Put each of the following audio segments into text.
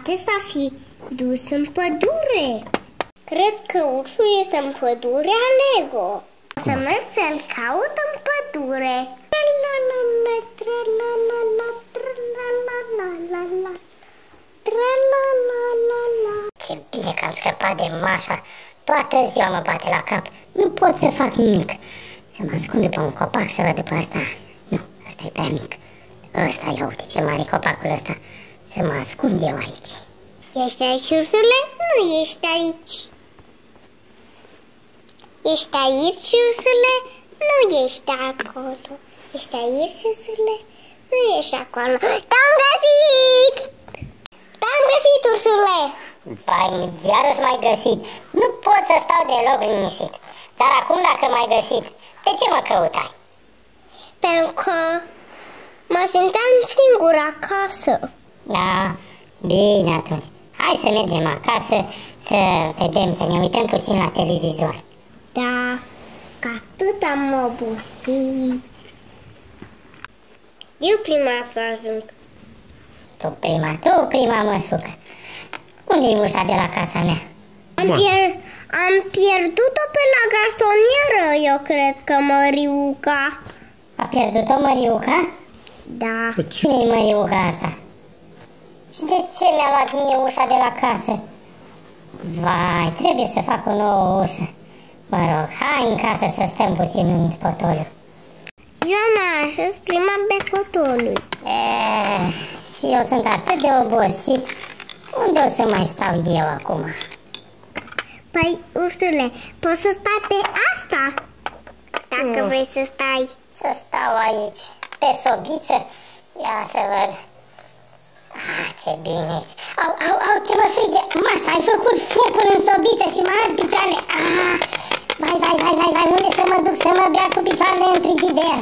poate să fi dus în pădure. Cred că ursul este în pădurea Lego. O să merg să-l caut în pădure. Ce bine că am scăpat de Mașa. Toată ziua mă bate la cap. Nu pot să fac nimic. Să mă ascund după un copac să văd după asta. Nu, ăsta e prea mic. Ăsta, ia uite ce mare e copacul ăsta. Să mă ascund eu aici. Ești aici, ursule? Nu ești aici. Ești aici, ursule? Nu ești acolo. Ești aici, ursule? Nu ești acolo. Te-am găsit! Te-am găsit, ursule! Vai, iarăși m-ai găsit. Nu pot să stau deloc liniștit. Dar acum dacă m-ai găsit, de ce mă căutai? Pentru că mă simteam singur acasă. Da, bine atunci. Hai să mergem acasă, să vedem, să ne uităm puțin la televizor. Da, că atât am obosit. Eu prima să ajung. Tu prima măsucă. Unde-i ușa de la casa mea? Am pierdut-o pe la garsonieră, eu cred că Măriuca. A pierdut-o Măriuca? Da. Cine-i Măriuca asta? Și de ce mi-a luat mie ușa de la casă? Vai, trebuie să fac o nouă ușă. Mă rog, hai în casă să stăm puțin în fotoliu. Eu am așez prima pe fotoliu. Și eu sunt atât de obosit. Unde o să mai stau eu acum? Păi, ursule, poți să stai pe asta? Dacă vrei să stai. Să stau aici, pe sobiță? Ia să văd. Ce bine este. Au, ce mă frige. Mașa, ai făcut focul în sobiță și mă arăt picioarele. Vai, unde să mă duc să mă bea cu picioarele în frigider?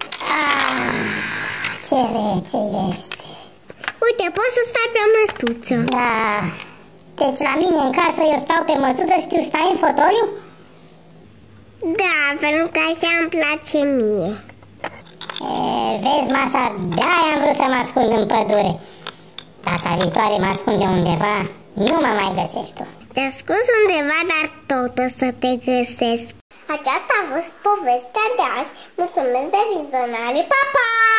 Ce rece este. Uite, poți să stai pe măsuță. Da. Deci la mine în casă eu stau pe măsuță și tu stai în fotoliu? Da, pentru că așa îmi place mie. Vezi, Mașa, de-aia am vrut să mă ascund în pădure. Data viitoare mă ascund de undeva, nu mă mai găsești tu. Te ascunzi undeva, dar tot o să te găsesc. Aceasta a fost povestea de azi. Mulțumesc de vizionare, pa, pa!